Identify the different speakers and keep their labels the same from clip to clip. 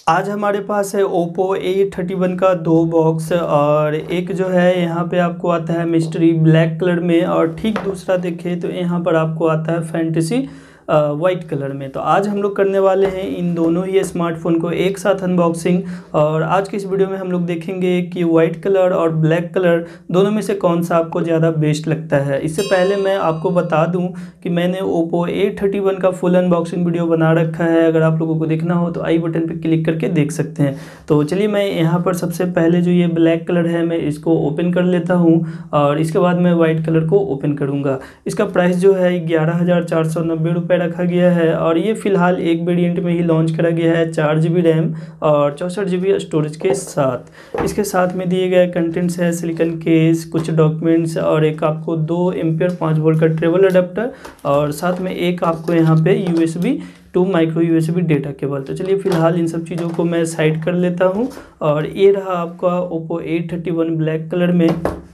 Speaker 1: आज हमारे पास है Oppo A31 का 2 बॉक्स और एक जो है यहाँ पे आपको आता है मिस्ट्री ब्लैक कलर में और ठीक दूसरा देखें तो यहाँ पर आपको आता है फैंटेसी वाइट कलर में। तो आज हम लोग करने वाले हैं इन दोनों ही स्मार्टफोन को एक साथ अनबॉक्सिंग। और आज की इस वीडियो में हम लोग देखेंगे कि वाइट कलर और ब्लैक कलर दोनों में से कौन सा आपको ज़्यादा बेस्ट लगता है। इससे पहले मैं आपको बता दूं कि मैंने Oppo A31 का फुल अनबॉक्सिंग वीडियो बना रखा है, अगर आप लोगों को देखना हो तो आई बटन पर क्लिक करके देख सकते हैं। तो चलिए मैं यहाँ पर सबसे पहले जो ये ब्लैक कलर है मैं इसको ओपन कर लेता हूँ और इसके बाद मैं वाइट कलर को ओपन करूँगा। इसका प्राइस जो है 11,490 रुपये रखा गया है और ये फ़िलहाल एक वेरिएंट में ही लॉन्च करा गया है 4 GB रैम और 64 GB स्टोरेज के साथ। इसके साथ में दिए गए कंटेंट्स है सिलिकॉन केस, कुछ डॉक्यूमेंट्स और एक आपको 2 एम्पियर 5 वोल्ट का ट्रेवल अडेप्टर और साथ में एक आपको यहाँ पे USB to micro USB data cable. तो चलिए फ़िलहाल इन सब चीज़ों को मैं साइड कर लेता हूँ और ये रहा आपका Oppo A31 ब्लैक कलर में।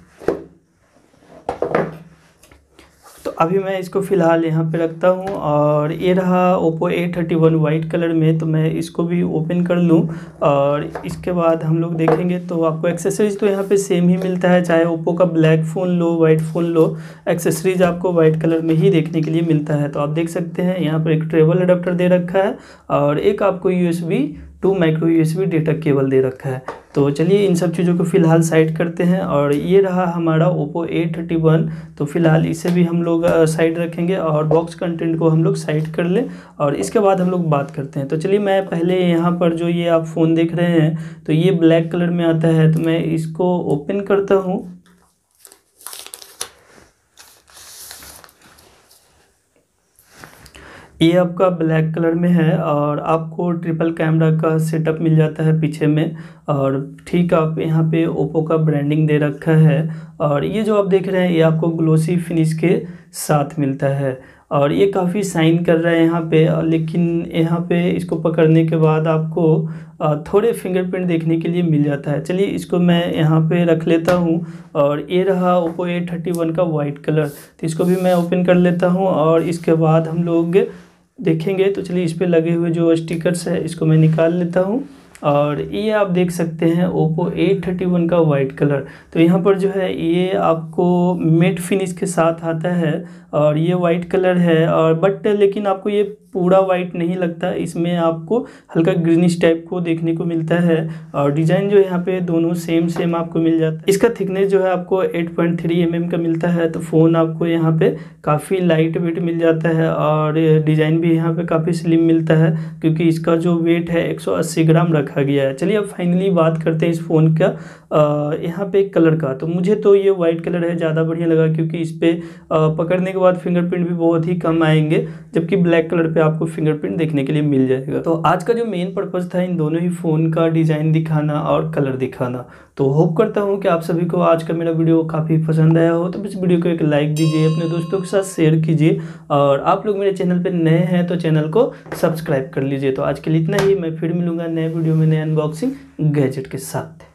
Speaker 1: तो अभी मैं इसको फ़िलहाल यहाँ पे रखता हूँ और ये रहा Oppo A31 वाइट कलर में। तो मैं इसको भी ओपन कर लूँ और इसके बाद हम लोग देखेंगे तो आपको एक्सेसरीज तो यहाँ पे सेम ही मिलता है, चाहे Oppo का ब्लैक फ़ोन लो वाइट फ़ोन लो, एक्सेसरीज आपको वाइट कलर में ही देखने के लिए मिलता है। तो आप देख सकते हैं यहाँ पर एक ट्रेवल अडेप्टर दे रखा है और एक आपको USB to micro USB data cable दे रखा है। तो चलिए इन सब चीज़ों को फ़िलहाल साइड करते हैं और ये रहा हमारा Oppo A31। तो फ़िलहाल इसे भी हम लोग साइड रखेंगे और बॉक्स कंटेंट को हम लोग साइड कर लें और इसके बाद हम लोग बात करते हैं। तो चलिए मैं पहले यहाँ पर जो ये आप फ़ोन देख रहे हैं तो ये ब्लैक कलर में आता है, तो मैं इसको ओपन करता हूँ। ये आपका ब्लैक कलर में है और आपको ट्रिपल कैमरा का सेटअप मिल जाता है पीछे में और ठीक आप यहाँ पे Oppo का ब्रांडिंग दे रखा है और ये जो आप देख रहे हैं ये आपको ग्लोसी फिनिश के साथ मिलता है और ये काफ़ी शाइन कर रहा है यहाँ पे। लेकिन यहाँ पे इसको पकड़ने के बाद आपको थोड़े फिंगरप्रिंट देखने के लिए मिल जाता है। चलिए इसको मैं यहाँ पे रख लेता हूँ और ये रहा Oppo A31 का वाइट कलर। तो इसको भी मैं ओपन कर लेता हूँ और इसके बाद हम लोग देखेंगे। तो चलिए इस पे लगे हुए जो स्टिकर्स है इसको मैं निकाल लेता हूँ और ये आप देख सकते हैं Oppo A31 का वाइट कलर। तो यहाँ पर जो है ये आपको मेट फिनिश के साथ आता है और ये वाइट कलर है और बट लेकिन आपको ये पूरा वाइट नहीं लगता, इसमें आपको हल्का ग्रीनिश टाइप को देखने को मिलता है और डिज़ाइन जो यहाँ पे दोनों सेम आपको मिल जाता है। इसका थिकनेस जो है आपको 8.3 mm का मिलता है। तो फ़ोन आपको यहाँ पे काफ़ी लाइट वेट मिल जाता है और डिज़ाइन भी यहाँ पे काफ़ी स्लिम मिलता है क्योंकि इसका जो वेट है 180 ग्राम रखा गया है। चलिए अब फाइनली बात करते हैं इस फ़ोन का यहाँ पे कलर का। तो मुझे तो ये वाइट कलर है ज़्यादा बढ़िया लगा क्योंकि इस पर पकड़ने के बाद फिंगरप्रिंट भी बहुत ही कम आएंगे, जबकि ब्लैक कलर पे आपको फिंगरप्रिंट देखने के लिए मिल जाएगा। तो आज का जो मेन पर्पस था इन दोनों ही फ़ोन का डिज़ाइन दिखाना और कलर दिखाना। तो होप करता हूँ कि आप सभी को आज का मेरा वीडियो काफ़ी पसंद आया हो। तो इस वीडियो को एक लाइक दीजिए, अपने दोस्तों के साथ शेयर कीजिए और आप लोग मेरे चैनल पर नए हैं तो चैनल को सब्सक्राइब कर लीजिए। तो आज के लिए इतना ही, मैं फिर मिलूँगा नए वीडियो में नए अनबॉक्सिंग गैजेट के साथ।